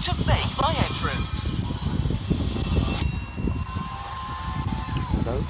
to make my entrance. Hello?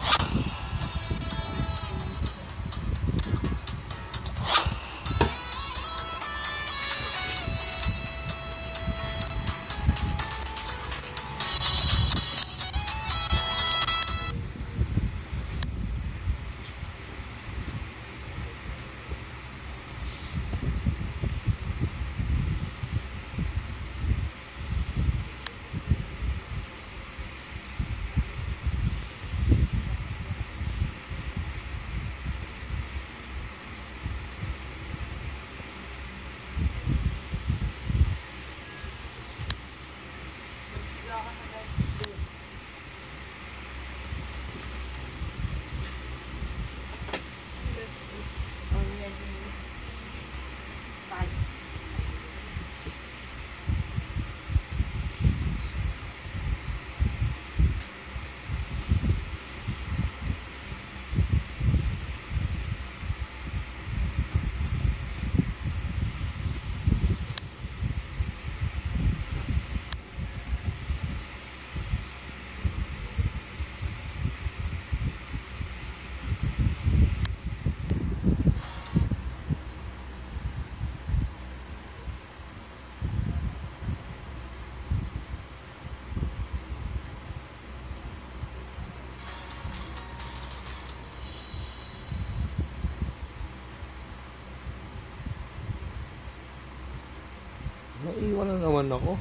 Naiiwan na naman ako.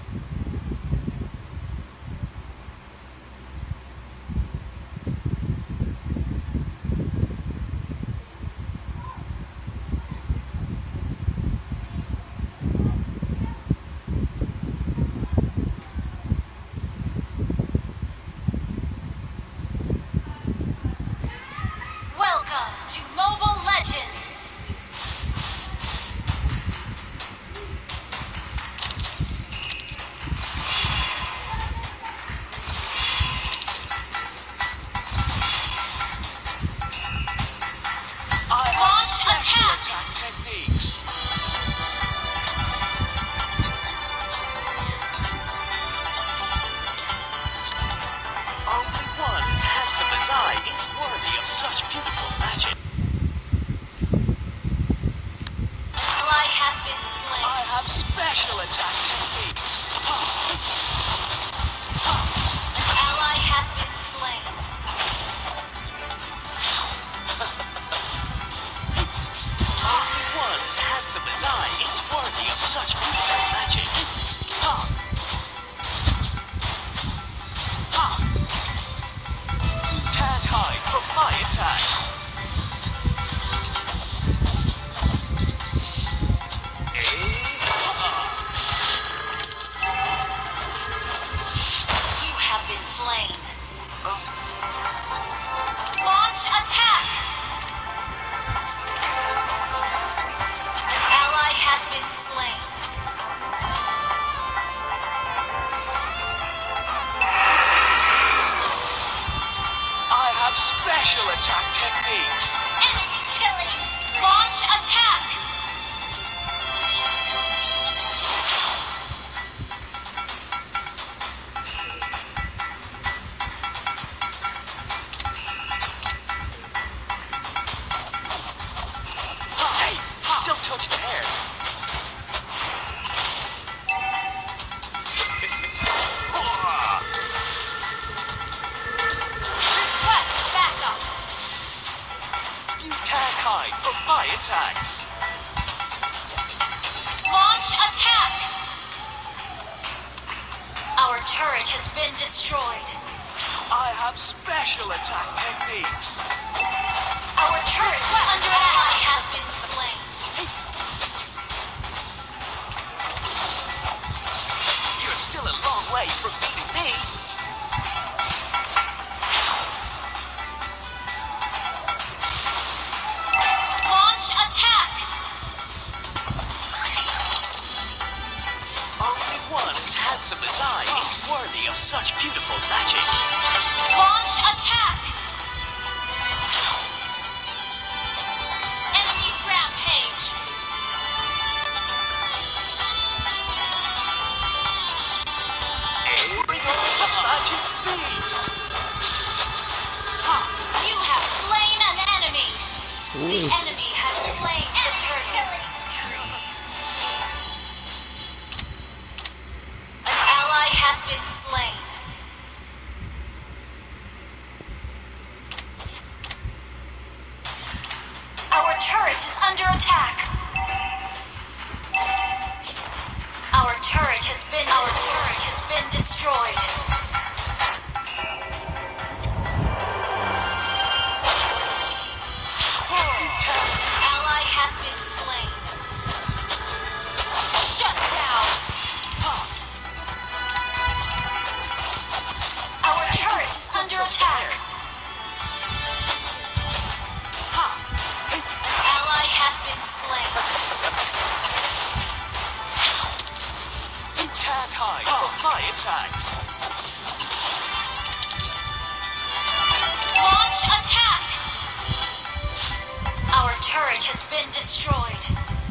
Welcome to Mobile Legends! Attack techniques. Only one as handsome as I is worthy of such beautiful magic. An ally has been slain. I have special attack techniques. An ally has been slain. Only one as handsome as I is worthy of such beautiful magic. Ha! Ha! Can't hide from my attacks. You have been slain. Launch attack! An ally has been slain. I have special attack techniques. Enemy killing! Launch attack! Hey, don't touch the hair. Request backup! You can't hide from my attacks. Launch attack! Our turret has been destroyed. I have special attack techniques. Our turret is under attack has been slain. You're still a long way from beating me. Launch attack! Only one as handsome as I is worthy of such beautiful magic. Launch attack! Enemy rampage! turret has been destroyed. Ally has been slain. Shut down. Our turret is under attack. An ally has been slain. You can't hide from my attacks. Launch attack. Our turret has been destroyed.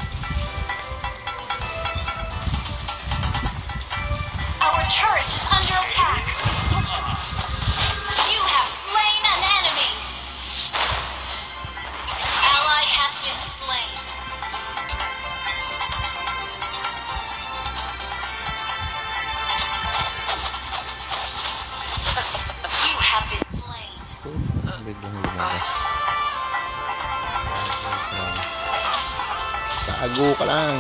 Our turret is under attack. You have slain an enemy. Ally has been slain. You have been slain. Biglang lumabas. Tago ka lang.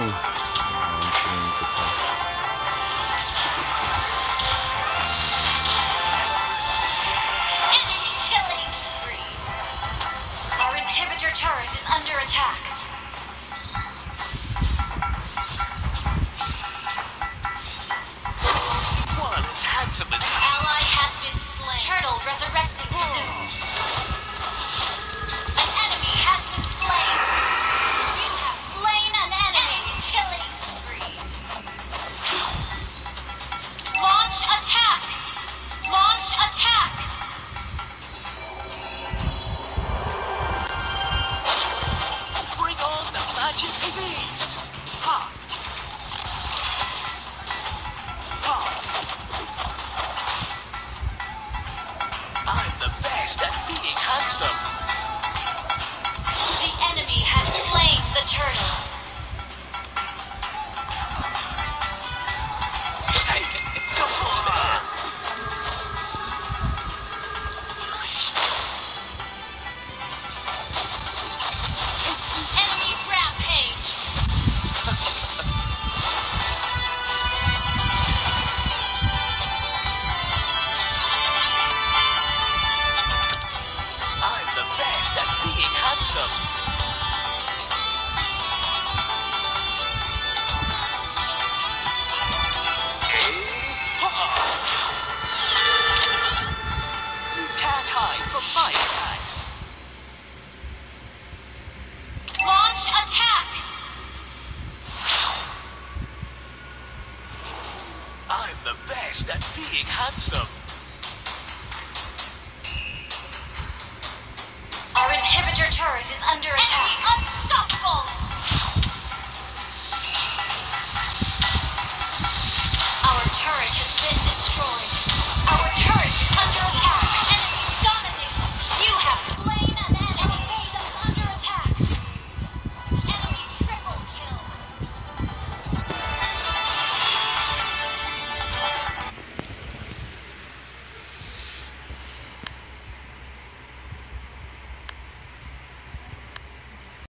Enemy killing spree. Our inhibitor turret is under attack. One is handsome and Ally has been slain. Turtle resurrecting soon. An enemy has been slain. You have slain an enemy. Killing spree. Launch attack. Launch attack. bring on the magic beast. Ha! Ha! I'm the best at being handsome. The enemy has slain the turtle. Hey, don't touch that. Enemy rampage. I'm the best at being handsome. You can't hide from my attacks. Launch attack. I'm the best at being handsome. Our inhibitor turret is under attack.